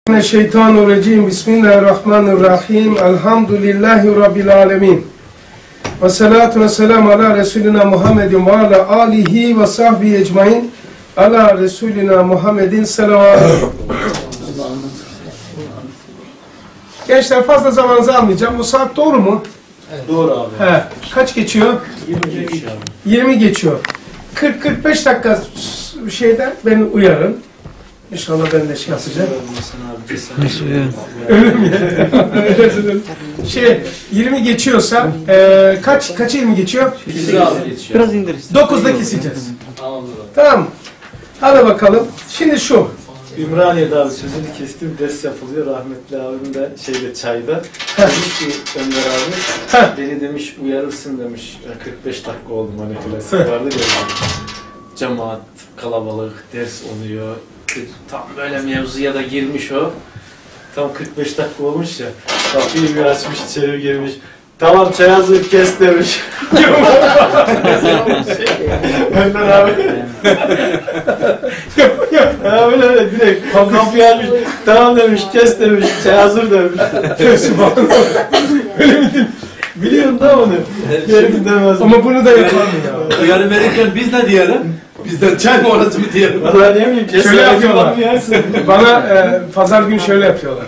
Şeytanirracim. Bismillahirrahmanirrahim. Elhamdülillahi Rabbil alemin. Ve salatu ve selamu ala Resulina Muhammedin ve ala alihi ve sahbihi ecmain. Ala Resulina Muhammedin selavat. Gençler fazla zamanınızı almayacağım. Bu saat doğru mu? Evet. Doğru abi. He. Kaç geçiyor? 20 geçiyor. 20 geçiyor. 40-45 dakika şeyden beni uyarın. İnşallah ben de şey yapacağım. Öyle mi? 20 geçiyorsa kaç 20 geçiyor? Biraz indiririz. 9'da keseceğiz. Tamam. Hadi bakalım. Şimdi şu. Ümraniye'de abi sözünü kestim, ders yapılıyor. Rahmetli abim de çayda. Demiş ki Ömer abi, beni demiş uyarırsın demiş. 45 dakika oldu hani klasik vardı ya. Cemaat, kalabalık, ders oluyor. Tam böyle mevzuya da girmiş o. Tam 45 dakika olmuş ya. Kapıyı bir açmış, içeri girmiş. Tamam çay hazır, kes demiş. Önder abi. Öyle direkt kapıyı açmış. Tamam demiş, kes demiş, çay hazır demiş. Öyle mi? Biliyorum da onu. Yerini demez. Ama bunu da yapalım ya. Uyarı verirken biz ne diyelim? Bizden çay mı orası mı diyelim? Valla ne bileyim, kes. Şöyle yapıyorlar. Bana pazar günü şöyle yapıyorlar.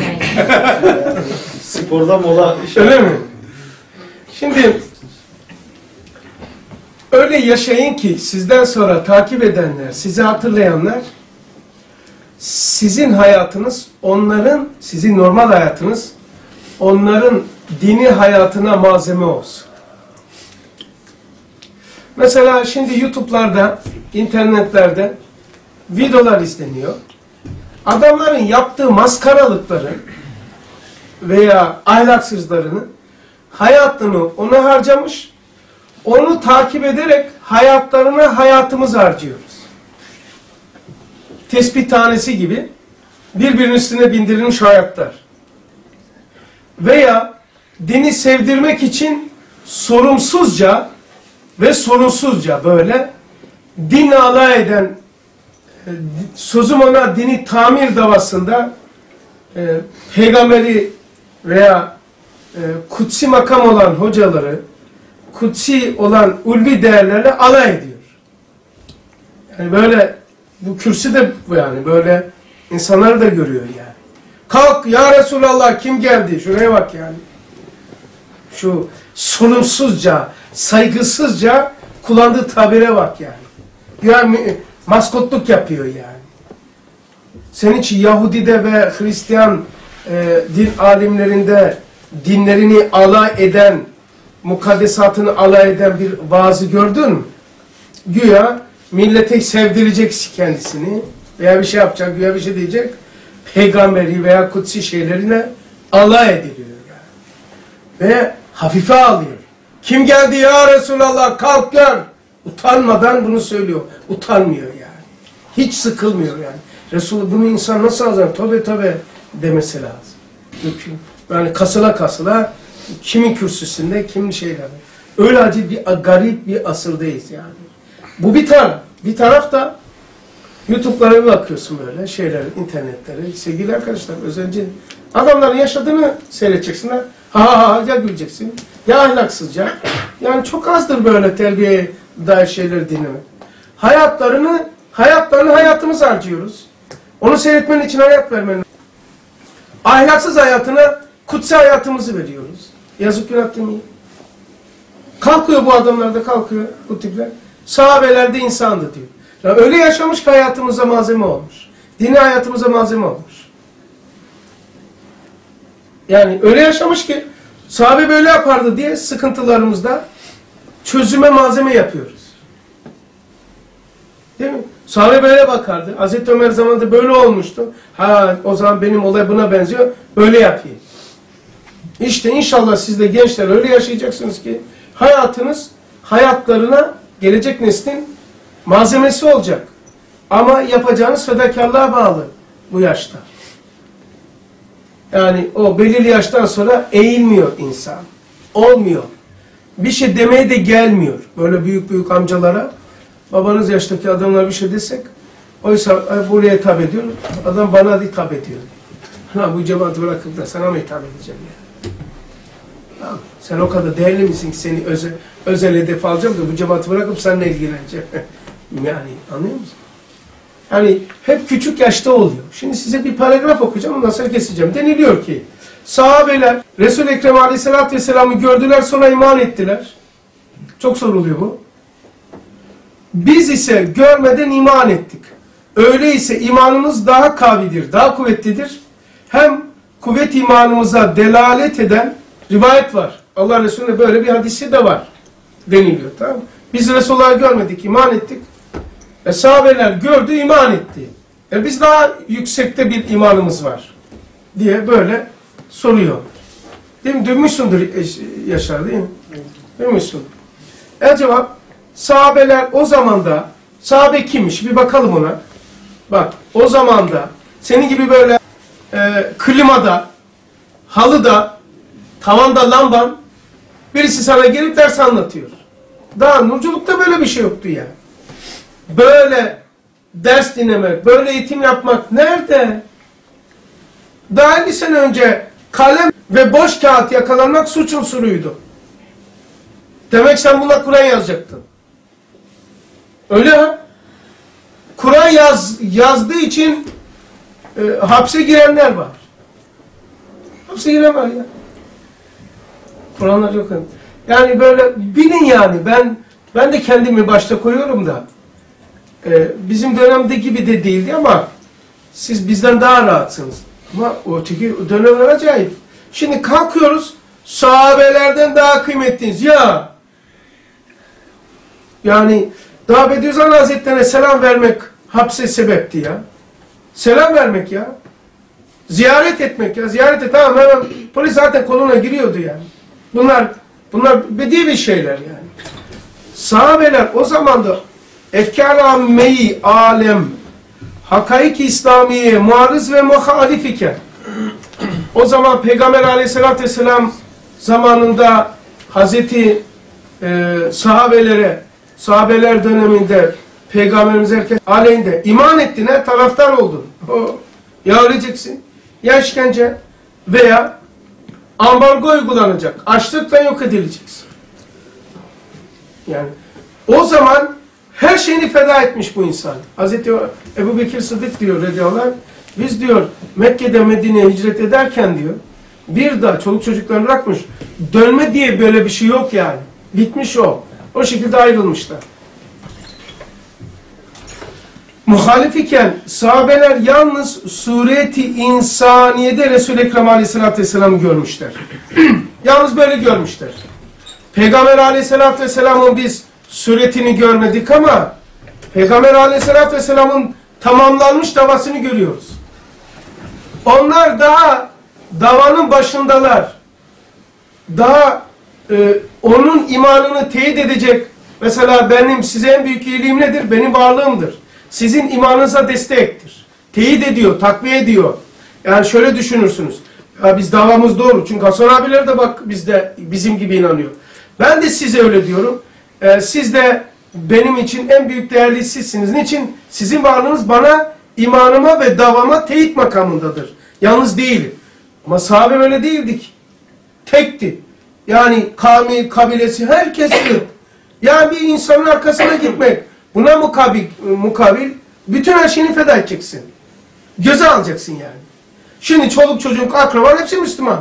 Sporda mola. Öyle mi? Şimdi öyle yaşayın ki sizden sonra takip edenler, sizi hatırlayanlar, sizin hayatınız, onların, sizin normal hayatınız, onların dini hayatına malzeme olsun. Mesela şimdi YouTube'larda, internetlerde videolar izleniyor. Adamların yaptığı maskaralıkları veya ahlaksızlarını, hayatını ona harcamış, onu takip ederek hayatlarına hayatımız harcıyoruz. Tespih tanesi gibi birbirinin üstüne bindirilmiş hayatlar. Veya dini sevdirmek için sorumsuzca ve sorunsuzca böyle din alay eden, sözüm ona dini tamir davasında peygamberi veya kutsi makam olan hocaları, kutsi olan ulvi değerlerle alay ediyor. Yani böyle bu kürsü de yani böyle insanları da görüyor yani. Kalk ya Resulallah, kim geldi? Şuraya bak yani. Şu sorumsuzca, saygısızca kullandığı tabire bak yani. Yani maskotluk yapıyor yani. Senin için Yahudi'de ve Hristiyan din alimlerinde dinlerini alay eden, mukaddesatını alay eden bir vaazı gördün mü? Güya millete sevdirecek kendisini veya bir şey yapacak, güya bir şey diyecek, peygamberi veya kutsi şeylerine alay ediliyor yani. Ve hafife alıyor. Kim geldi ya Resulallah, kalk gör. Utanmadan bunu söylüyor. Utanmıyor yani. Hiç sıkılmıyor yani. Resul bunu insan nasıl alacak? Tabii demesi lazım. Yani kasıla kimin kürsüsünde, kimin şeylerde. Öyle acı bir garip bir asırdayız yani. Bu bir taraf. Bir taraf da YouTube'lara bir bakıyorsun böyle şeyler, internetlere. Sevgili arkadaşlar, özenci adamların yaşadığını seyredeceksinler. Ha ya güleceksin. Ya ahlaksızca. Yani çok azdır böyle terbiyeye dair şeyleri dinlemek. Hayatlarını hayatımız harcıyoruz. Onu seyretmen için hayat vermen. Ahlaksız hayatına kutsi hayatımızı veriyoruz. Yazık, günah değil mi? Kalkıyor bu adamlar da, kalkıyor bu tipler. Sahabeler de insandı diyor. Yani öyle yaşamış ki hayatımıza malzeme olmuş. Dini hayatımıza malzeme olmuş. Yani öyle yaşamış ki sahabe böyle yapardı diye sıkıntılarımızda çözüme malzeme yapıyoruz. Değil mi? Sahabe böyle bakardı. Hazreti Ömer zamanında böyle olmuştu. Ha, o zaman benim olay buna benziyor. Öyle yapayım. İşte inşallah siz de gençler öyle yaşayacaksınız ki hayatınız hayatlarına gelecek neslin malzemesi olacak. Ama yapacağınız fedakarlığa bağlı bu yaşta. Yani o belirli yaştan sonra eğilmiyor insan. Olmuyor. Bir şey demeye de gelmiyor. Böyle büyük amcalara, babanız yaştaki adamlar bir şey desek, oysa buraya hitap ediyor, adam bana hitap ediyor. Ha, bu cemaati bırakıp da sana mı hitap edeceğim ya? Tamam. Sen o kadar değerli misin ki seni özel hedef alacağım da bu cemaati bırakıp seninle ilgileneceğim. Yani anlıyor musun? Yani hep küçük yaşta oluyor. Şimdi size bir paragraf okuyacağım, ondan sonra keseceğim. Deniliyor ki, sahabeler Resul-i Ekrem Aleyhisselatü Vesselam'ı gördüler, sonra iman ettiler. Çok soruluyor bu. Biz ise görmeden iman ettik. Öyleyse imanımız daha kavidir, daha kuvvetlidir. Hem kuvvet imanımıza delalet eden rivayet var. Allah Resulü'nde böyle bir hadisi de var deniliyor. Tamam mı? Biz Resulullah'ı görmedik, iman ettik. Sahabeler gördü, iman etti. Biz daha yüksekte bir imanımız var diye böyle soruyor. Değil mi? Duymuşsundur Yaşar, değil mi? Duymuşsun. Cevap, sahabeler o zamanda, sahabe kimmiş? Bir bakalım ona. Bak, o zamanda senin gibi böyle klimada, halıda, tavanda lamban, birisi sana gelip ders anlatıyor. Daha nurculukta böyle bir şey yoktu ya. Böyle ders dinlemek, böyle eğitim yapmak nerede? Daha 50 sene önce kalem ve boş kağıt yakalanmak suç unsuruydu. Demek sen buna Kur'an yazacaktın. Öyle ha? Kur'an yazdığı için hapse girenler var. Hapse giren var ya. Kur'anlar yok. Yani böyle bilin yani. Ben de kendimi başta koyuyorum da. Bizim dönemde gibi de değildi ama siz bizden daha rahatsınız. Ama öteki dönemler acayip. Şimdi kalkıyoruz, sahabelerden daha kıymetliyiz. Ya yani daha Bediüzzaman Hazretleri'ne selam vermek hapse sebepti ya. Selam vermek ya. Ziyaret etmek ya. Ziyaret et. Tamam, hemen polis zaten koluna giriyordu yani. Bunlar bedi bir şeyler yani. Sahabeler o zaman da efkâr-ı ammeyi alem, hakaik-i İslamiye muarız ve muhalif iken, o zaman Peygamber Aleyhisselatü Vesselam zamanında Hazreti sahabeler döneminde Peygamberimiz herkes aleyhinde iman ettiğine taraftar oldun. Ya öleceksin, ya işkence veya ambargo uygulanacak, açlıkla yok edileceksin. Yani o zaman her şeyini feda etmiş bu insan. Hazreti Ebu Bekir Sıddık diyor radıyallahu anh, biz diyor Mekke'de Medine'ye hicret ederken diyor, bir daha çoluk çocuklarını bırakmış, dönme diye böyle bir şey yok yani. Bitmiş o. O şekilde ayrılmışlar. Muhalif iken sahabeler yalnız sureti insaniyede Resul-i Ekrem Aleyhisselatü Vesselam'ı görmüşler. Yalnız böyle görmüşler. Peygamber Aleyhisselatü Vesselam'ın biz suretini görmedik ama Peygamber Aleyhisselatü Vesselam'ın tamamlanmış davasını görüyoruz. Onlar daha davanın başındalar. Daha onun imanını teyit edecek. Mesela benim size en büyük iyiliğim nedir? Benim varlığımdır. Sizin imanınıza destektir. Teyit ediyor, takviye ediyor. Yani şöyle düşünürsünüz. Ya biz davamız doğru. Çünkü Hasan abiler de bak bizim gibi inanıyor. Ben de size öyle diyorum. Siz de benim için en büyük değerli sizsiniz. Niçin? Sizin varlığınız bana, imanıma ve davama teyit makamındadır. Yalnız değilim. Ama sahabe öyle değildik. Tekti. Yani kavmi, kabilesi, herkesti. Yani bir insanın arkasına gitmek. Buna mukabil bütün her şeyini feda edeceksin. Göze alacaksın yani. Şimdi çoluk çocuk, akraban hepsi Müslüman.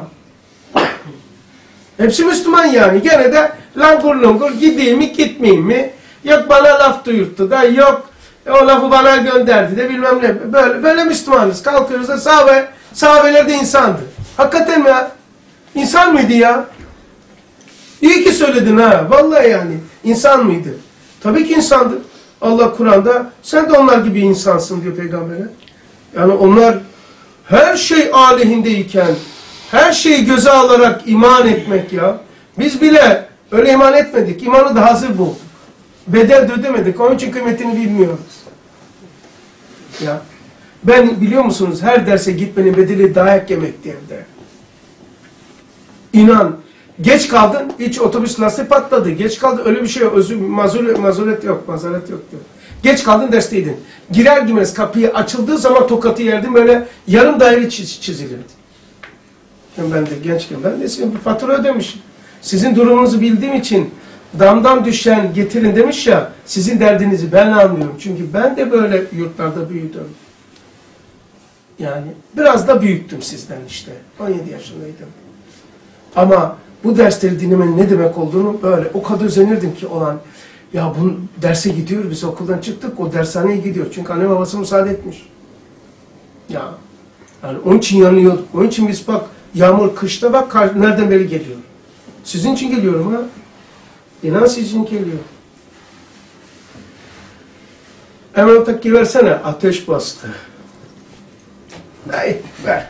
Hepsi Müslüman yani. Gene de langur lungur gideyim mi gitmeyeyim mi? Yok bana laf duyurttu da yok o lafı bana gönderdi de bilmem ne. Böyle Müslümanız. Kalkıyoruz da sahabeler de insandı. Hakikaten mi ya? İnsan mıydı ya? İyi ki söyledin ha. Vallahi yani. İnsan mıydı? Tabii ki insandı. Allah Kur'an'da sen de onlar gibi insansın diyor Peygamber'e. Yani onlar her şey aleyhindeyken her şeyi göze alarak iman etmek ya. Biz bile öyle iman etmedik. İmanı da hazır bulduk. Bedel de ödemedik. Onun için kıymetini bilmiyoruz. Ya. Ben biliyor musunuz her derse gitmenin bedeli dayak yemekti evde. İnan Geç kaldın, hiç otobüs lastiği patladı. Geç kaldın, öyle bir şey yok. Mazeret yok diyor. Geç kaldın, dersteydin. Girer girmez kapıyı açıldığı zaman tokatı yerdim, böyle yarım daire çizilirdi. Ben de gençken, ben de sizin bir fatura ödemişim. Sizin durumunuzu bildiğim için damdan düşen getirin demiş ya, sizin derdinizi ben anlıyorum. Çünkü ben de böyle yurtlarda büyüdüm. Yani biraz da büyüktüm sizden işte. 17 yaşındaydım. Ama bu dersleri dinlemenin ne demek olduğunu böyle o kadar özenirdim ki olan, ya bu derse gidiyor, biz okuldan çıktık, o dershaneye gidiyor. Çünkü anne babası müsaade etmiş. Ya yani onun için yanıyorduk. Onun için biz bak, yağmur kışta bak nereden beri geliyor. Sizin için geliyorum ha. İnan sizin için geliyor. Hemen takki versene. Ateş bastı. Hayır, ver.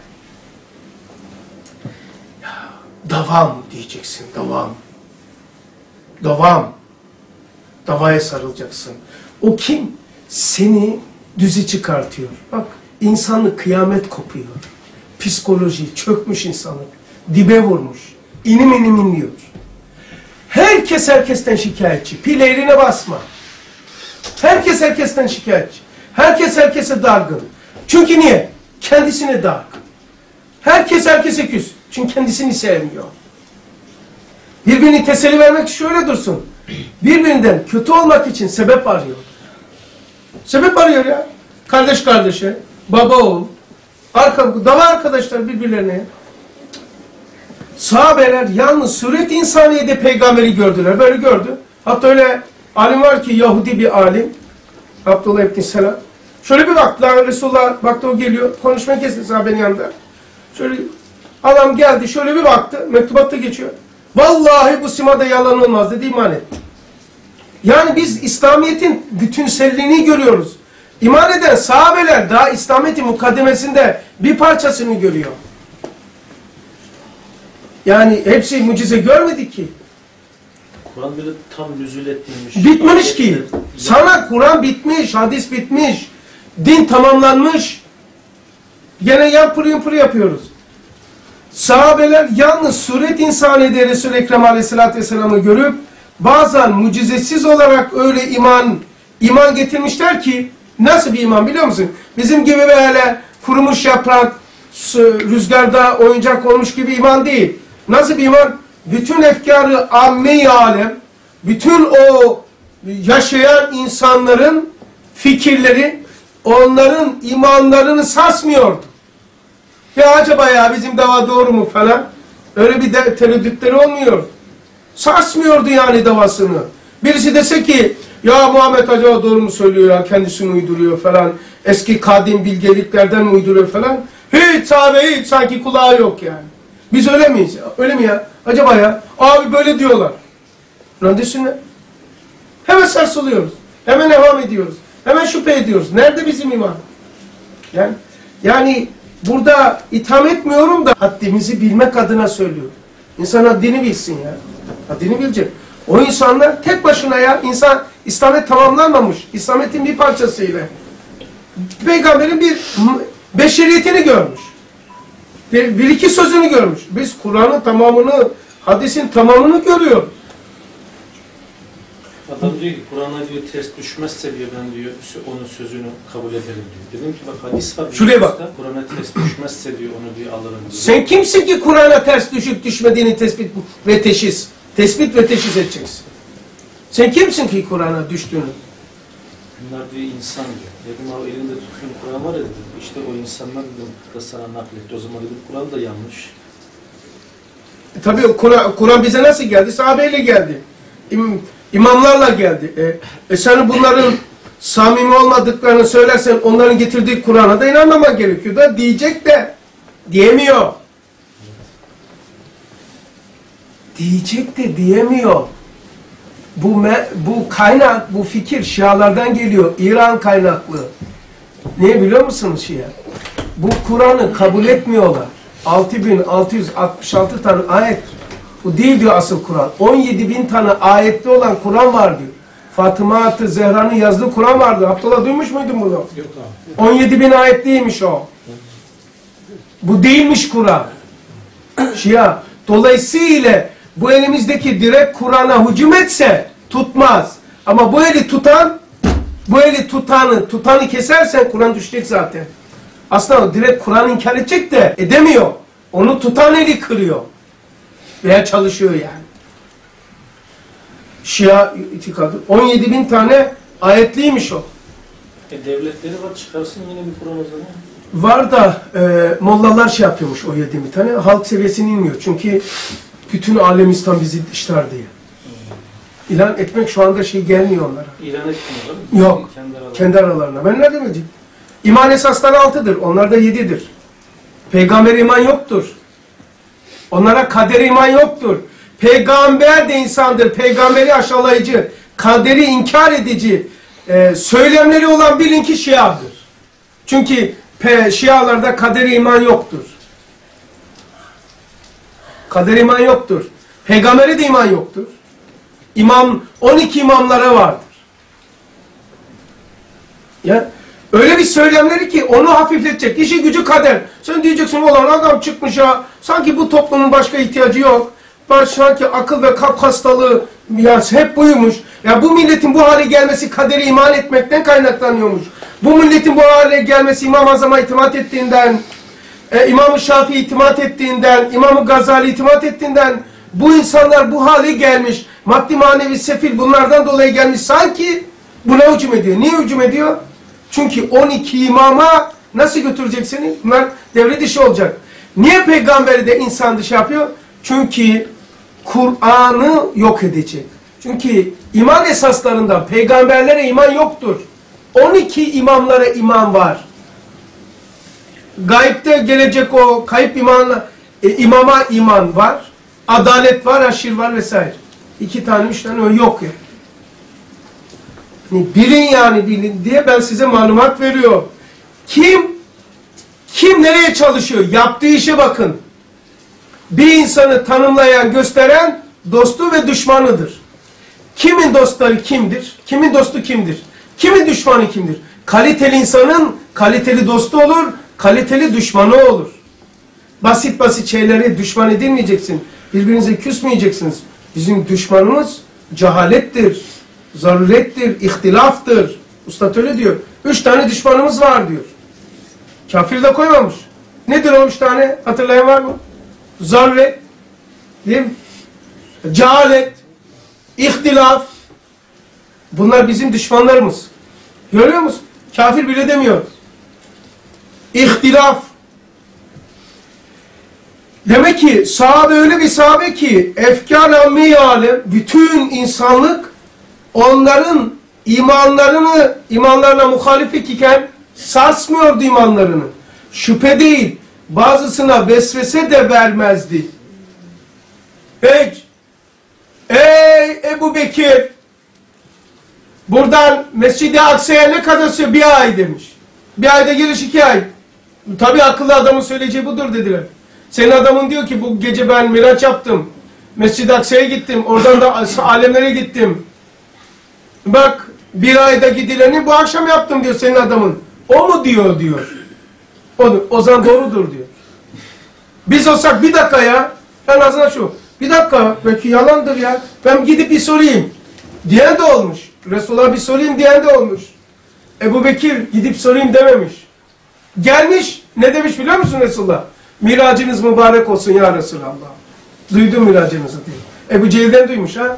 Davam diyeceksin, davam. Davam. Davaya sarılacaksın. O kim? Seni düze çıkartıyor. Bak, insanlık kıyamet kopuyor. Psikoloji çökmüş insanlık. Dibe vurmuş. İnim inim inliyor. Herkes herkesten şikayetçi. Pil eğrine basma. Herkes herkesten şikayetçi. Herkes herkese dargın. Çünkü niye? Kendisine dargın. Herkes herkese küs. Çünkü kendisini sevmiyor. Birbirini teselli vermek şöyle dursun. Birbirinden kötü olmak için sebep arıyor. Sebep arıyor ya. Kardeş kardeşe, baba oğul, dava arkadaşlar birbirlerine. Sahabeler yalnız suret insaniyede peygamberi gördüler. Böyle gördü. Hatta öyle alim var ki, Yahudi bir alim, Abdullah ibn Selam. Şöyle bir baktı, Resulullah baktı, o geliyor. Konuşmayı kesti sahabenin yanında. Şöyle adam geldi, şöyle bir baktı, mektubatta geçiyor. Vallahi bu simada yalan olmaz dedi, iman etti. Yani biz İslamiyet'in bütünselliğini görüyoruz. İman eden sahabeler daha İslamiyet'in mukaddemesinde bir parçasını görüyor. Yani hepsi mucize görmedi ki. Kur'an böyle tam nüzul etmemiş. Bitmemiş ki. Sana Kur'an bitmiş, hadis bitmiş, din tamamlanmış. Gene yampır yapıyoruz. Sahabeler yalnız suret insaniyede Resul-i Ekrem Aleyhisselatü Vesselam'ı görüp bazen mucizesiz olarak öyle iman getirmişler ki, nasıl bir iman biliyor musun? Bizim gibi böyle kurumuş yaprak, rüzgarda oyuncak olmuş gibi iman değil. Nasıl bir iman? Bütün efkarı amme-i alem, bütün o yaşayan insanların fikirleri, onların imanlarını sarsmıyordu. Ya acaba ya bizim dava doğru mu falan? Öyle bir tereddütleri olmuyor. Sarsmıyordu yani davasını. Birisi dese ki, ya Muhammed acaba doğru mu söylüyor ya, kendisini uyduruyor falan, eski kadim bilgeliklerden uyduruyor falan. Hiç sahabe hiç sanki kulağı yok yani. Biz öyle miyiz? Öyle mi ya? Acaba ya? Abi böyle diyorlar. Lan desinler. Hemen sarsılıyoruz. Hemen devam ediyoruz. Hemen şüphe ediyoruz. Nerede bizim iman? Yani burada itham etmiyorum da haddimizi bilmek adına söylüyorum. İnsan haddini bilsin ya. Haddini bilecek. O insanlar tek başına ya, insan İslamiyet tamamlanmamış. İslamiyet'in bir parçasıyla. Peygamberin bir beşeriyetini görmüş. Bir iki sözünü görmüş. Biz Kur'an'ın tamamını, hadisin tamamını görüyoruz. Adam diyor ki Kur'an'a diyor ters düşmezse diyor, ben diyor onun sözünü kabul ederim diyor. Dedim ki bak hadis var. Şuraya bak. Kur'an'a ters düşmezse diyor onu diyor alırım diyor. Sen kimsin ki Kur'an'a ters düşüp düşmediğini tespit ve teşhis edeceksin? Sen kimsin ki Kur'an'a düştüğünü? Bunlar diyor insan diyor. Dedim abi elinde tuttuğun Kur'an var ya dedim. İşte o insanlar da sana nakletti. O zaman dedim Kur'an da yanlış. Tabii Kur'an bize nasıl geldi? Sahabeyle geldi. İmamlarla geldi. Sen bunların samimi olmadıklarını söylersen onların getirdiği Kur'an'a da inanmaman gerekiyor da diyecek de diyemiyor. Diyecek de diyemiyor. Bu kaynak, bu fikir Şialardan geliyor. İran kaynaklı. Ne biliyor musunuz Şia? Bu Kur'an'ı kabul etmiyorlar. 6666 tane ayet. Bu değil diyor asıl Kur'an. 17.000 tane ayetli olan Kur'an var diyor. Fatıma Zehra'nın yazdığı Kur'an vardı. Abdullah duymuş muydun bunu? Yok abi. 17.000 ayetliymiş o. Bu değilmiş Kur'an. Şia. Dolayısıyla bu elimizdeki direkt Kur'an'a hücum etse tutmaz. Ama bu eli tutanı kesersen Kur'an düşecek zaten. Aslında direkt Kur'an'ı inkar edecek de edemiyor. Onu tutan eli kırıyor. Veya çalışıyor yani. Şia itikadı. 17.000 tane ayetliymiş o. Devletleri var, çıkarsın yine bir Kur'an o zaman. Var da mollalar şey yapıyormuş o 7.000 tane. Halk seviyesine inmiyor. Çünkü bütün alem İslam bizi işler diye. İlan etmek şu anda şey gelmiyor onlara. İlan etmiyorlar mı? Yok. Kendi aralarına. Ben ne demeyeceğim? İman esasları 6'dır. Onlarda 7'dir. Peygamber iman yoktur. Onlara kader iman yoktur. Peygamber de insandır. Peygamberi aşağılayıcı, kaderi inkar edici söylemleri olan bilin ki Şiadır. Çünkü Şialarda kader iman yoktur. Kader iman yoktur. Peygamberi de iman yoktur. 12 imamlara vardır. Ya öyle bir söylemleri ki onu hafifletecek. İşi gücü kader. Sen diyeceksin olan adam çıkmış ya. Sanki bu toplumun başka ihtiyacı yok. Sanki akıl ve kalp hastalığı ya hep buymuş. Ya bu milletin bu hale gelmesi kaderi iman etmekten kaynaklanıyormuş. Bu milletin bu hale gelmesi İmam-ı Azam'a itimat ettiğinden, İmam-ı Şafii itimat ettiğinden, İmam-ı Gazali itimat ettiğinden bu insanlar bu hale gelmiş. Maddi manevi sefil bunlardan dolayı gelmiş. Sanki buna hücum ediyor. Niye hücum ediyor? Çünkü 12 imama nasıl götürecek seni? Bunlar devre dışı olacak. Niye peygamberi de insan dışı yapıyor? Çünkü Kur'an'ı yok edecek. Çünkü iman esaslarından peygamberlere iman yoktur. 12 imamlara iman var. Gayipte gelecek o kayıp imama iman var. Adalet var, aşir var vesaire. 2 tane, 3 tane yok ya. Yani bilin diye ben size malumat veriyorum. Kim nereye çalışıyor? Yaptığı işe bakın. Bir insanı tanımlayan, gösteren dostu ve düşmanıdır. Kimin dostları kimdir? Kimin dostu kimdir? Kimin düşmanı kimdir? Kaliteli insanın kaliteli dostu olur, kaliteli düşmanı olur. Basit şeyleri düşman edilmeyeceksin. Birbirinize küsmeyeceksiniz. Bizim düşmanımız cehalettir, zarurettir, ihtilaftır. Üstad öyle diyor. 3 tane düşmanımız var diyor. Kafir de koymamış. Nedir o 3 tane? Hatırlayan var mı? Zaruret, değil mi? Cehalet, ihtilaf. Bunlar bizim düşmanlarımız. Görüyor musun? Kafir bile demiyor. İhtilaf. Demek ki sahabe öyle bir sahabe ki efkâr ammi alem, bütün insanlık onların imanlarına muhalif iken sarsmıyordu imanlarını. Şüphe değil. Bazısına vesvese de vermezdi. Peki. Ey Ebu Bekir, buradan Mescid-i Aksa'ya ne kadar sürüyor? 1 ay demiş. 1 ayda geliş 2 ay. Tabi akıllı adamın söyleyeceği budur dediler. Senin adamın diyor ki bu gece ben miraç yaptım. Mescid-i Aksa'ya gittim. Oradan da alemlere gittim. Bak 1 ayda gidileni bu akşam yaptım diyor senin adamın. O mu diyor. O zaman doğrudur diyor. Biz olsak bir dakika ya. En azından şu. Bir dakika belki yalandır ya. Ben gidip bir sorayım. Diyen de olmuş. Resulullah'a bir sorayım diyen de olmuş. Ebu Bekir gidip sorayım dememiş. Gelmiş. Ne demiş biliyor musun Resulullah? Miracınız mübarek olsun ya Resulallah. Duydum miracınızı diyor. Ebu Cehil'den duymuş ha.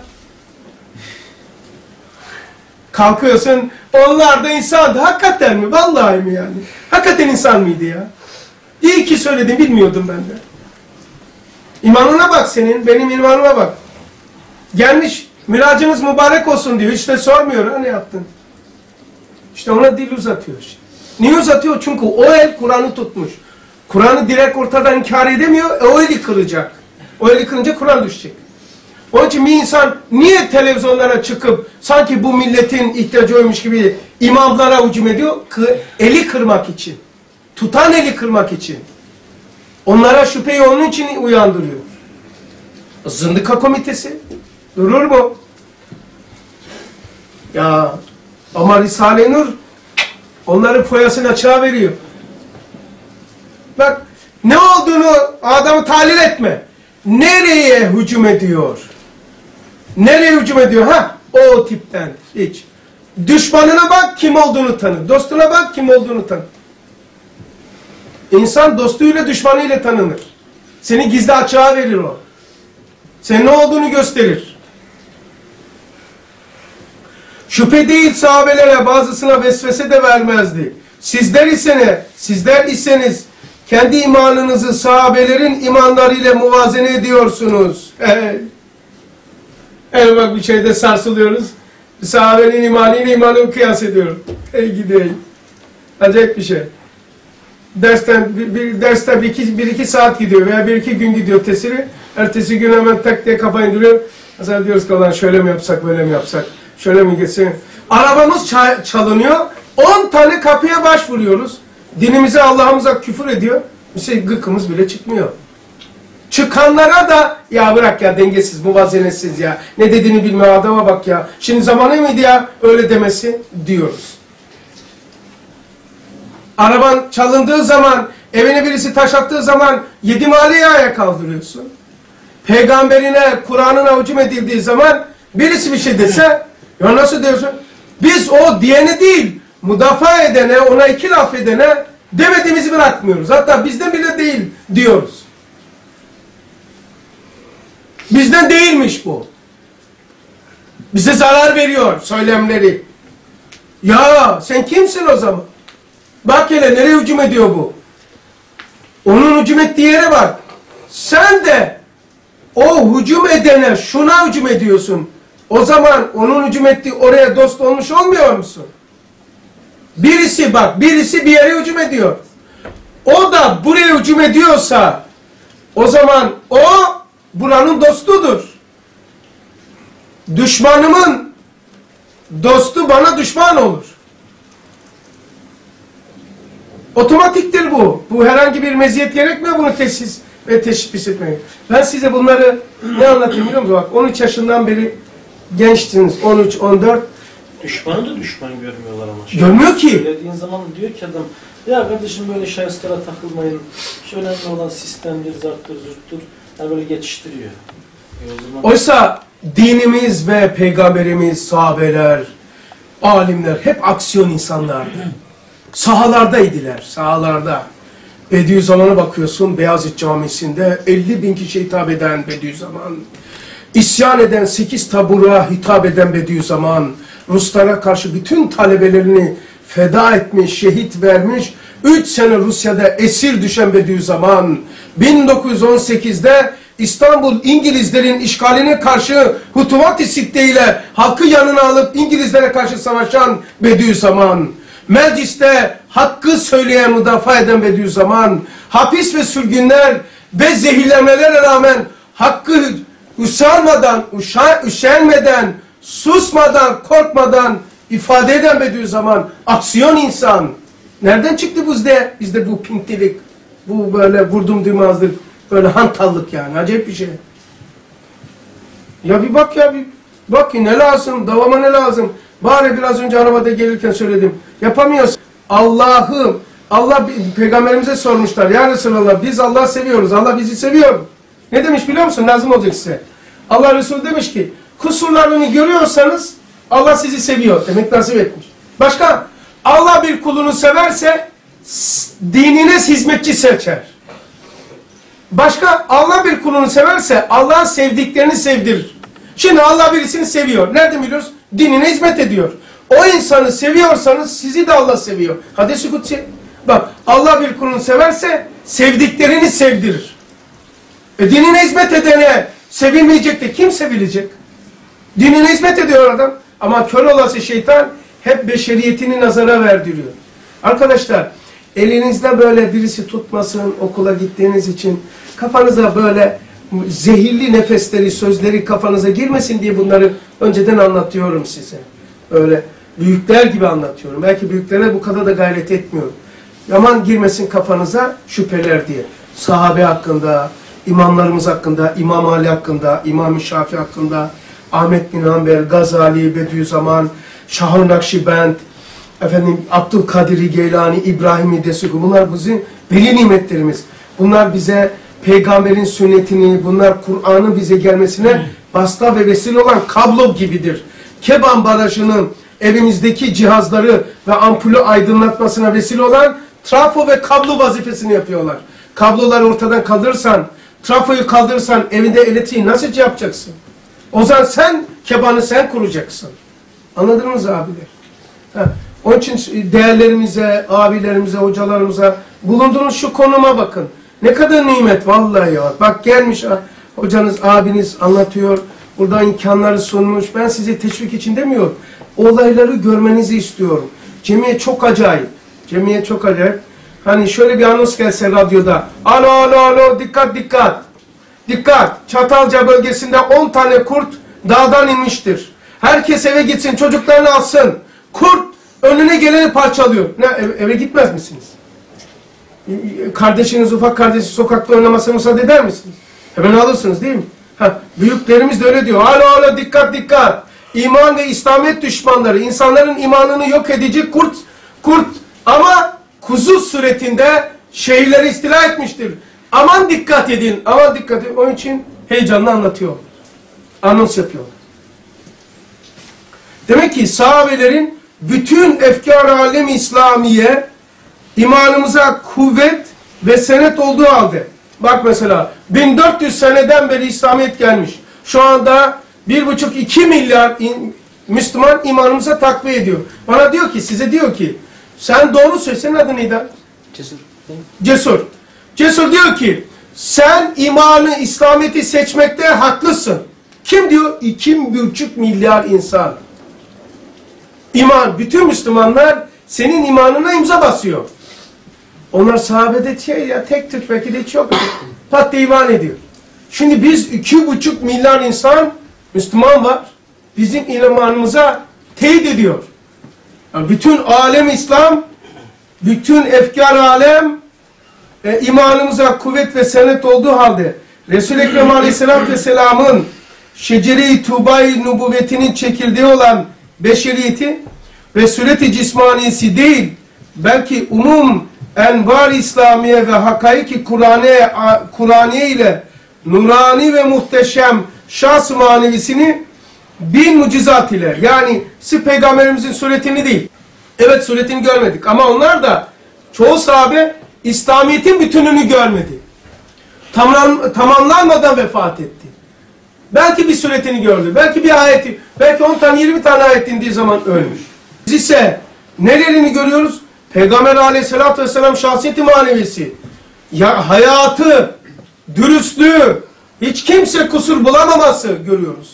Kalkıyorsun. Onlar da insandı. Hakikaten mi? Vallahi mi yani? Hakikaten insan mıydı ya? İyi ki söyledin. Bilmiyordum ben de. İmanına bak senin. Benim imanıma bak. Gelmiş. Miracınız mübarek olsun diyor. Hiç de sormuyor. Ha ne yaptın? İşte ona dil uzatıyor. Niye uzatıyor? Çünkü o el Kur'an'ı tutmuş. Kur'an'ı direkt ortadan inkar edemiyor. O eli kıracak. O eli kırınca Kur'an düşecek. Onun için bir insan niye televizyonlara çıkıp sanki bu milletin ihtiyacı oymuş gibi imamlara hücum ediyor? Eli kırmak için. Tutan eli kırmak için. Onlara şüpheyi onun için uyandırıyor. Zındıka komitesi. Durur mu? Ya ama Risale-i Nur onların foyasını açığa veriyor. Bak ne olduğunu adamı tahlil etme. nereye hücum ediyor? Nereye hücum ediyor? O tipten hiç. Düşmanına bak, kim olduğunu tanı. Dostuna bak, kim olduğunu tanı. İnsan dostuyla düşmanıyla tanınır. Seni gizli açığa verir o. Senin ne olduğunu gösterir. Şüphe değil sahabelere bazısına vesvese de vermezdi. Sizler iseniz kendi imanınızı sahabelerin imanlarıyla muvazene ediyorsunuz. Bak bir şeyde sarsılıyoruz. Sahabenin imanıyla imanını kıyas ediyorum. Gideyim. Acayip bir şey. Derste bir iki saat gidiyor veya bir iki gün gidiyor tesiri. Ertesi gün hemen tak diye kafa indiriyor. Mesela diyoruz ki olan şöyle mi yapsak, böyle mi yapsak, şöyle mi geçsin. Arabamız çalınıyor. 10 tane kapıya başvuruyoruz. Dinimize, Allah'ımıza küfür ediyor. Gıkımız bile çıkmıyor. Çıkanlara da ya bırak ya, dengesiz, muvazenetsiz ya. Ne dediğini bilmiyor, adama bak ya. Şimdi zamanı mıydı ya öyle demesi diyoruz. Araban çalındığı zaman, evine birisi taş attığı zaman 7 mahalleyi ayağa kaldırıyorsun. Peygamberine, Kur'an'ına hücum edildiği zaman birisi bir şey dese, ya nasıl diyorsun? Biz o diyene değil, müdafaa edene, ona iki laf edene demediğimizi bırakmıyoruz. Hatta bizden bile değil diyoruz. Bizden değilmiş bu. Bize zarar veriyor söylemleri. Ya sen kimsin o zaman? Bak hele nereye hücum ediyor bu? Onun hücum ettiği yere bak. Sen de o hücum edene şuna hücum ediyorsun. O zaman onun hücum ettiği oraya dost olmuş olmuyor musun? Birisi bir yere hücum ediyor. O da buraya hücum ediyorsa o zaman o buranın dostudur. Düşmanımın dostu bana düşman olur. Otomatiktir bu. Bu herhangi bir meziyet gerekmiyor bunu teşhis ve teşhis etmeyi. Ben size bunları ne anlatayım biliyor musunuz? Bak 13 yaşından beri gençsiniz. 13, 14. Düşmanı da düşman görmüyorlar ama. Görmüyor ki. Söylediğin zaman diyor ki adam, ya kardeşim böyle şahıslara takılmayın. Şu önemli olan sistemdir, zarttır, zurttur. Yani böyle geçiştiriyor. Oysa dinimiz ve peygamberimiz, sahabeler, alimler hep aksiyon insanlardı. Sahalardaydılar, sahalarda. Bediüzzaman'a bakıyorsun, Beyazıt Camisi'nde 50.000 kişiye hitap eden Bediüzzaman. İsyan eden 8 tabura hitap eden Bediüzzaman. Ruslara karşı bütün talebelerini feda etmiş, şehit vermiş. 3 sene Rusya'da esir düşen Bediüzzaman. 1918'de İstanbul İngilizlerin işgaline karşı Hutuvat-ı Sitte ile halkı yanına alıp İngilizlere karşı savaşan Bediüzzaman. Mecliste hakkı söyleyen, müdafaa eden Bediüzzaman. Hapis ve sürgünler ve zehirlemelere rağmen hakkı üşenmeden, susmadan, korkmadan ifade eden Bediüzzaman. Aksiyon insan. Nereden çıktı bizde bu pintilik, bu böyle vurdum duymazlık, böyle hantallık yani. Acayip bir şey. Ya bir bak ya, bir bak ki ne lazım, davama ne lazım. Bari biraz önce arabada gelirken söyledim. Yapamıyorsun. Allah peygamberimize sormuşlar. Ya Resulallah biz Allah'ı seviyoruz. Allah bizi seviyor. Ne demiş biliyor musun? Lazım olacak size. Allah Resulü demiş ki kusurlarını görüyorsanız Allah sizi seviyor. Demek nasip etmiş. Başka? Allah bir kulunu severse dinine hizmetçi seçer. Başka? Allah bir kulunu severse Allah'ın sevdiklerini sevdirir. Şimdi Allah birisini seviyor. Nereden biliyoruz? Dinine hizmet ediyor. O insanı seviyorsanız sizi de Allah seviyor. Hadis-i Kutsi. Bak Allah bir kulunu severse sevdiklerini sevdirir. Dinine hizmet edene sevilmeyecek de kim sevilecek? Dinine hizmet ediyor adam. Ama kör olası şeytan hep beşeriyetini nazara verdiriyor. Arkadaşlar elinizde böyle birisi tutmasın okula gittiğiniz için kafanıza böyle zehirli nefesleri, sözleri kafanıza girmesin diye bunları önceden anlatıyorum size. Öyle büyükler gibi anlatıyorum. Belki büyüklere bu kadar da gayret etmiyorum. Yaman girmesin kafanıza şüpheler diye. Sahabe hakkında, imamlarımız hakkında, İmam Ali hakkında, İmam-ı Şafii hakkında, Ahmet bin Hanbel, Gazali, Bediüzzaman, Şah-ı Nakşibend, Abdülkadir Geylani, İbrahim-i Desuki, bunlar bizim veli nimetlerimiz. Bunlar bize peygamberin sünnetini, bunlar Kur'an'ın bize gelmesine vasıta ve vesile olan kablo gibidir. Keban Barajı'nın evimizdeki cihazları ve ampulü aydınlatmasına vesile olan trafo ve kablo vazifesini yapıyorlar. Kabloları ortadan kaldırırsan, trafoyu kaldırırsan evinde elektriği nasıl yapacaksın? O zaman sen kebanı sen kuracaksın. Anladınız mı abiler? Onun için değerlerimize, abilerimize, hocalarımıza bulunduğunuz şu konuma bakın. Ne kadar nimet vallahi ya. Bak gelmiş hocanız, abiniz anlatıyor. Burada imkanları sunmuş. Ben sizi teşvik için demiyorum. Olayları görmenizi istiyorum. Cemiyet çok acayip. Cemiyet çok acayip. Hani şöyle bir anons gelse radyoda. Alo alo alo dikkat dikkat. Dikkat. Çatalca bölgesinde 10 tane kurt dağdan inmiştir. Herkes eve gitsin, çocuklarını alsın. Kurt önüne geleni parçalıyor. Ne eve gitmez misiniz? Kardeşiniz, ufak kardeşi sokakta oynamasına müsaade eder misiniz? Hemen alırsınız değil mi? Büyüklerimiz de öyle diyor. Alo alo dikkat dikkat. İman ve İslamiyet düşmanları, insanların imanını yok edici kurt ama kuzu suretinde şehirleri istila etmiştir. Aman dikkat edin, aman dikkat edin. Onun için heyecanla anlatıyor. Anons yapıyor. Demek ki sahabelerin bütün efkar-ı alem-i İslamiye imanımıza kuvvet ve senet olduğu halde. Bak mesela 1400 seneden beri İslamiyet gelmiş. Şu anda 1,5-2 milyar Müslüman imanımıza takviye ediyor. Bana diyor ki, size diyor ki, sen doğru söyle, senin adın neydi? Cesur. Cesur. Cesur diyor ki, sen imanı, İslamiyet'i seçmekte haklısın. Kim diyor? 2,5 milyar insan. İman, bütün Müslümanlar senin imanına imza basıyor. Onlar sahabede ya tek Türk belki de hiç yok. Pat diye iman ediyor. Şimdi biz 2,5 milyar insan Müslüman var. Bizim imanımıza teyit ediyor. Yani bütün alem İslam, bütün efkar alem imanımıza kuvvet ve senet olduğu halde Resul-i Ekrem Aleyhisselatü Vesselam'ın şecere-i tuğba-i nubuvvetinin çekirdeği olan beşeriyeti ve sureti cismaniyesi değil, belki umum envar İslamiye ve hakaiki Kur'aniye ile nurani ve muhteşem şahs-ı manevisini bin mucizat ile, yani siz peygamberimizin suretini değil, evet suretini görmedik ama onlar da çoğu sahabe İslamiyet'in bütününü görmedi. Tamamlanmadan vefat etti. Belki bir suretini gördü, belki bir ayeti, belki 10 tane 20 tane ayet indiği zaman ölmüş. Biz ise nelerini görüyoruz? Peygamber Aleyhisselatü Vesselam şahsiyeti manevisi, ya hayatı, dürüstlüğü, hiç kimse kusur bulamaması görüyoruz.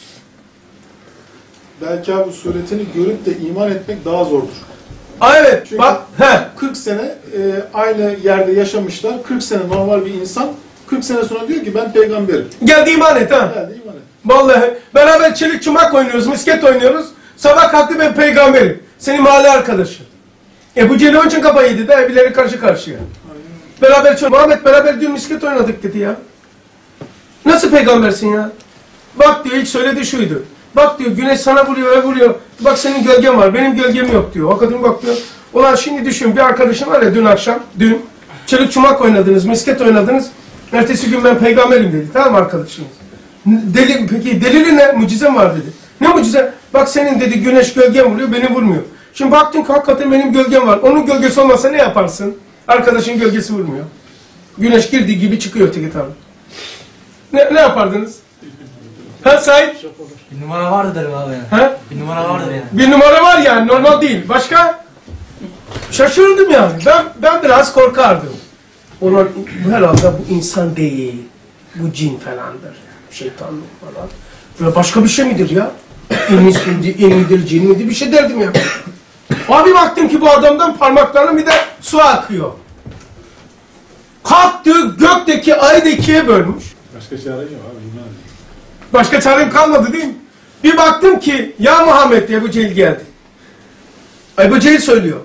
Belki abi suretini görüp de iman etmek daha zordur. Evet, Çünkü bak, 40 sene aynı yerde yaşamışlar. 40 sene normal bir insan. 40 sene sonra diyor ki ben peygamberim. geldi iman et ha. Geldi iman et. Vallahi beraber çelik çumak oynuyoruz, misket oynuyoruz. Sabah kalktı ben peygamberim. Senin mahalle arkadaşın. Ebu Cehil onun için kafayı yedi de evlileri karşı karşıya. Beraber Muhammed beraber dün misket oynadık dedi ya. Nasıl peygambersin ya? Bak diyor, ilk söylediği şuydu. Bak diyor, güneş sana vuruyor, vuruyor. Bak senin gölgen var, benim gölgem yok diyor. Hakikaten bak diyor. Ulan şimdi düşün, bir arkadaşım var ya dün çelik çumak oynadınız, misket oynadınız. Ertesi gün ben peygamberim dedi. Tamam mı arkadaşınız? Peki delili ne? Mucizem var dedi. Ne mucize? Bak senin dedi güneş gölgen vuruyor, beni vurmuyor. Şimdi baktın ki hakikaten benim gölgem var. Onun gölgesi olmasa ne yaparsın? Arkadaşın gölgesi vurmuyor. Güneş girdiği gibi çıkıyor öteki tabi. Ne yapardınız? Ha Said? Bir numara vardı derim abi yani. Ha? Bir numara vardır yani. Bir numara var yani, normal değil. Başka? Şaşırdım yani. Ben biraz korkardım. Onlar herhalde bu insan değil. Bu cin falandır. Şeytanlık falan. Ve başka bir şey midir ya? İn midir, cin midir bir şey derdim ya. Abi baktım ki bu adamdan parmaklarına bir de su akıyor. Kalktı gökteki ayı da ikiye bölmüş. Başka çare yok abi iman et. Başka çarem kalmadı değil mi? Bir baktım ki ya Muhammed diye Ebu Cehil geldi. Ebu Cehil söylüyor.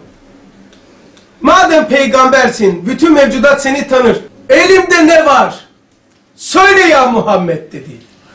Madem peygambersin, bütün mevcudat seni tanır. Elimde ne var? Söyle ya Muhammed dedi.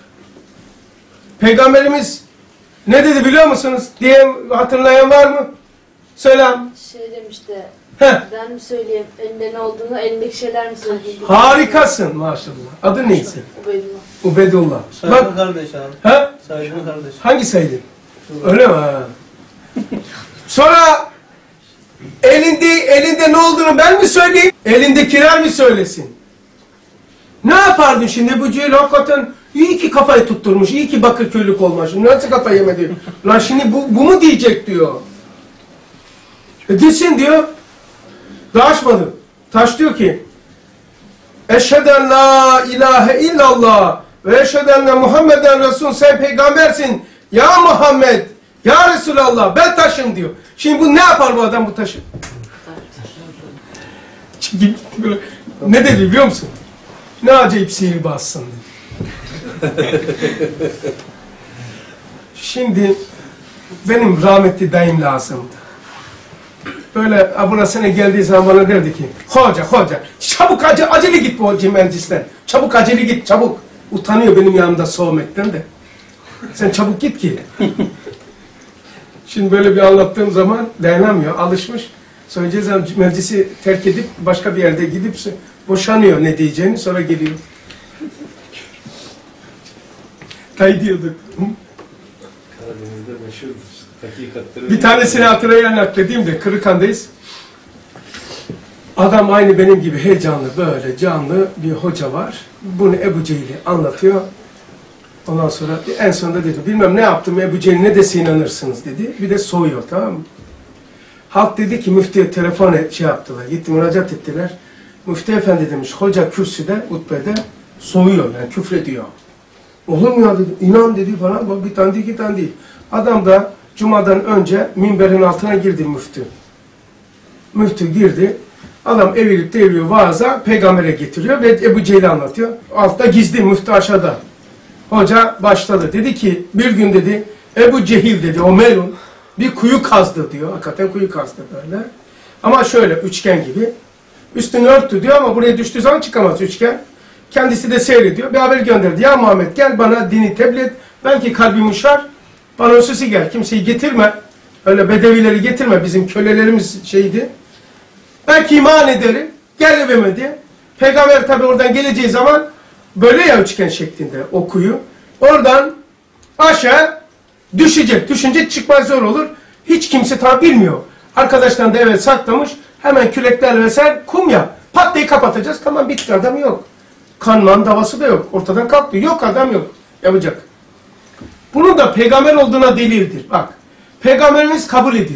Peygamberimiz ne dedi biliyor musunuz? Diye hatırlayan var mı? Söyle. Şey demişti, Heh. Ben mi söyleyeyim elinde ne olduğunu, elindeki şeyler mi söyleyeyim? Harikasın maşallah. Adı neyse? Ubeydullah. Ubedullah. Bak. Saygın kardeş abi. Ha? Saygın kardeş. Hangi Said'in? Öyle mi? Ha. Sonra elinde ne olduğunu ben mi söyleyeyim? Elindekiler mi söylesin? Ne yapardın şimdi bu Cihil hakikaten iyi ki kafayı tutturmuş, iyi ki Bakırköylük olmuş. Nasıl kafayı yemedi? Lan şimdi bu mu diyecek diyor. Gitsin diyor. Daşmadı. Taş diyor ki Eşheden la ilahe illallah ve eşheden Muhammeden Resul, sen peygambersin. Ya Muhammed, ya Resulallah, ben taşım diyor. Şimdi bu ne yapar bu adam bu taşı? Ne dedi biliyor musun? Ne acayip sihirbazsın dedi. Şimdi benim rahmetli dayım lazımdı. Böyle burasına geldiği zaman bana derdi ki hoca çabuk acele git bu meclisten. Çabuk acele git çabuk. Utanıyor benim yanımda soğumekten de. Sen çabuk git ki. Şimdi böyle bir anlattığım zaman dayanamıyor, alışmış. Söyleyeceğiz zaman meclisi terk edip başka bir yerde gidip boşanıyor ne diyeceğini, sonra geliyor. Dayı diyorduk. Karadeniz'de meşhurdur. Hakikatleri. Bir tanesini hatırlayan nakledeyim de Kırıkhan'dayız. Adam aynı benim gibi heyecanlı, böyle canlı bir hoca var. Bunu Ebu Cehil'i anlatıyor. Ondan sonra en sonunda dedi, bilmem ne yaptım Ebu Cehil ne dese inanırsınız dedi. Bir de soğuyor, tamam mı? Halk dedi ki müftüye telefon yaptılar, gitti müracaat ettiler. Müftü efendi demiş, hoca kürsüde, hutbede soğuyor, yani küfrediyor. Olur mu ya dedi, inan dedi falan, bir tane değil, iki tane değil. Adam da Cuma'dan önce minberin altına girdi müftü. Müftü girdi. Adam evirip deviriyor vaaza, peygambere getiriyor ve Ebu Cehil'i anlatıyor. Altta gizli, müftü aşağıda. Hoca başladı. Dedi ki bir gün dedi Ebu Cehil dedi o melun bir kuyu kazdı diyor. Hakikaten kuyu kazdı böyle. Ama şöyle üçgen gibi. Üstünü örttü diyor ama buraya düştüğü zaman çıkamaz üçgen. Kendisi de seyrediyor. Bir haber gönderdi. Ya Muhammed gel bana dini tebliğ et. Belki kalbim uşar. Bana hususi gel. Kimseyi getirme. Öyle bedevileri getirme. Bizim kölelerimiz şeydi. Belki iman ederim. Gel evime diye. Peygamber tabi oradan geleceği zaman böyle ya üçgen şeklinde o kuyu. Oradan aşağı düşecek. Düşünce çıkmak zor olur. Hiç kimse tabi bilmiyor. Arkadaşlar da evet saklamış. Hemen küreklerle vesaire kum ya. Pat diye kapatacağız. Tamam bitti, adam yok. Kanman davası da yok. Ortadan kalktı. Yok, adam yok. Yapacak. Bunun da peygamber olduğuna delildir. Bak. Peygamberimiz kabul ediyor.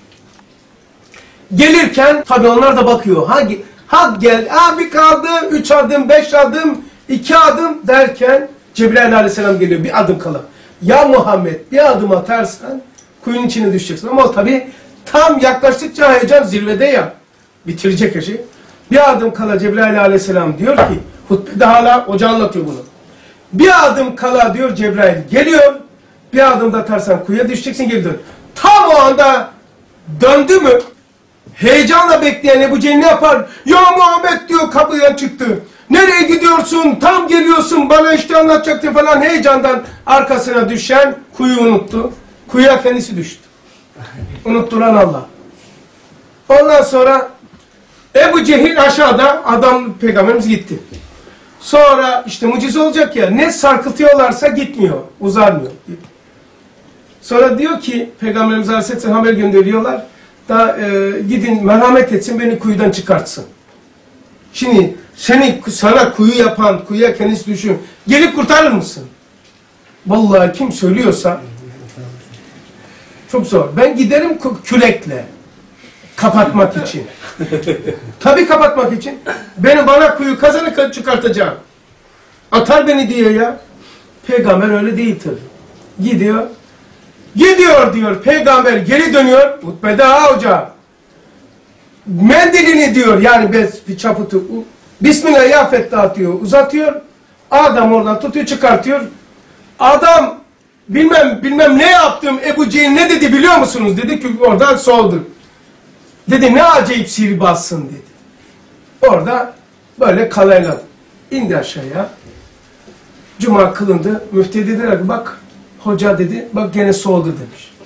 Gelirken tabi onlar da bakıyor. Hadi gel. Bir kaldı. 3 adım, 5 adım, 2 adım derken Cebrail aleyhisselam geliyor. Bir adım kala. Ya Muhammed bir adım atarsan kuyunun içine düşeceksin. Ama tabi tam yaklaştıkça heyecan zirvede ya. Bitirecek her şey. Bir adım kala Cebrail aleyhisselam diyor ki, hutbede hala hoca anlatıyor bunu. Bir adım kala diyor Cebrail geliyor. Bir adım da atarsan kuyuya düşeceksin, geri dön. Tam o anda döndü mü heyecanla bekleyen Ebu Cehil ne yapar? Ya Muhammed diyor, kapıya çıktı. Nereye gidiyorsun? Tam geliyorsun, bana işte anlatacaktı falan. Heyecandan arkasına düşen kuyu unuttu. Kuyuya kendisi düştü. Unutturan Allah. Ondan sonra Ebu Cehil aşağıda, adam peygamberimiz gitti. Sonra işte mucize olacak ya, ne sarkıtıyorlarsa gitmiyor, uzarmıyor. Sonra diyor ki Peygamberimiz Aleyhisselam haber gönderiyorlar. Da gidin merhamet etsin, beni kuyudan çıkartsın. Şimdi sana kuyu yapan, kuyuya kendisi düşün. Gelip kurtarır mısın? Vallahi kim söylüyorsa çok zor. Ben giderim kürekle. Kapatmak için. Tabii kapatmak için. Bana kuyu kazanı çıkartacağım. Atar beni diye ya. Peygamber öyle değil tabii. Gidiyor. Gidiyor diyor. Peygamber geri dönüyor. Hutbede hoca. Mendilini diyor. Yani bir çaputu. Bismillah ya Fettah diyor. Uzatıyor. Adam oradan tutuyor çıkartıyor. Adam bilmem ne yaptım. Ebu Cehil ne dedi biliyor musunuz? Dedi ki oradan soldu. Dedi ne acayip sihirbazsın dedi. Orada böyle kalayladı. İndi aşağıya. Cuma kılındı. Müftü dediler ki bak hoca dedi bak gene soğudu demiş.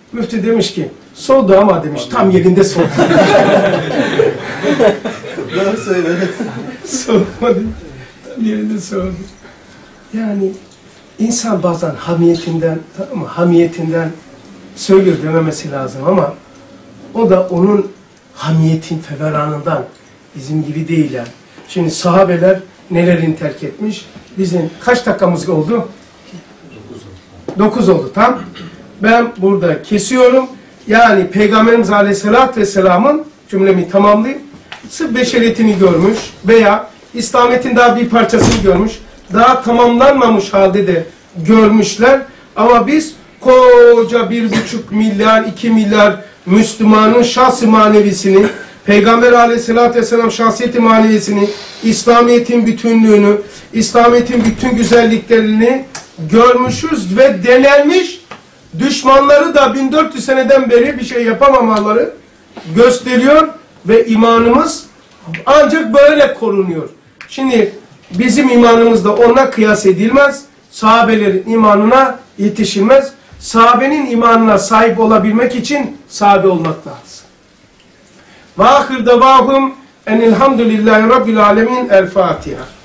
Müftü demiş ki soğudu ama demiş tam yerinde soğudu. Doğru söyle. Soğumadı. Tam yerinde soğudu. Yani insan bazen hamiyetinden, tamam mı? Hamiyetinden söylüyor dememesi lazım ama o da onun hamiyetin feveranından bizim gibi değil yani. Şimdi sahabeler nelerini terk etmiş? Bizim kaç dakikamız oldu? 9 oldu. Tamam. Ben burada kesiyorum. Yani Peygamberimiz Aleyhisselatü Vesselam'ın cümlemi tamamlayayım. Sırf beşeriyetini görmüş veya İslamiyet'in daha bir parçasını görmüş. Daha tamamlanmamış halde de görmüşler. Ama biz koca 1,5 milyar, 2 milyar Müslümanın şahs-ı manevisini, Peygamber Aleyhisselatü Vesselam şahsiyeti maneviyesini, İslamiyet'in bütünlüğünü, İslamiyet'in bütün güzelliklerini görmüşüz ve denenmiş. Düşmanları da 1400 seneden beri bir şey yapamamaları gösteriyor ve imanımız ancak böyle korunuyor. Şimdi bizim imanımız da ona kıyas edilmez. Sahabelerin imanına yetişilmez. Sahabenin imanına sahip olabilmek için sahabe olmak lazım. Ve ahir davahum enilhamdülillahi rabbil alemin. El Fatiha.